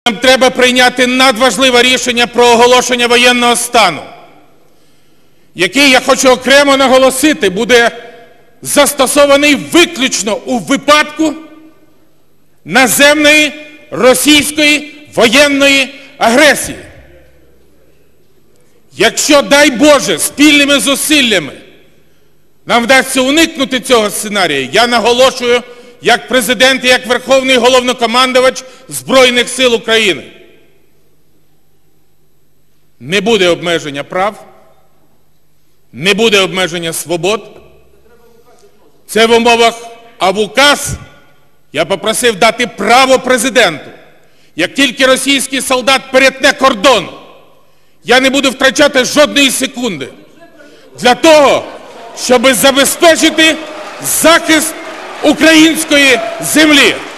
Нам треба прийняти надважливе рішення про оголошення воєнного стану, який, я хочу окремо наголосити, буде застосований виключно у випадку наземної російської воєнної агресії. Якщо, дай Боже, спільними зусиллями нам вдасться уникнути цього сценарію, я наголошую, як президент і як Верховний Головнокомандувач Збройних сил України, не буде обмеження прав, не буде обмеження свобод. Це в умовах, а в указ я попросив дати право президенту. Як тільки російський солдат перетне кордон, я не буду втрачати жодної секунди для того, щоб забезпечити захист української землі.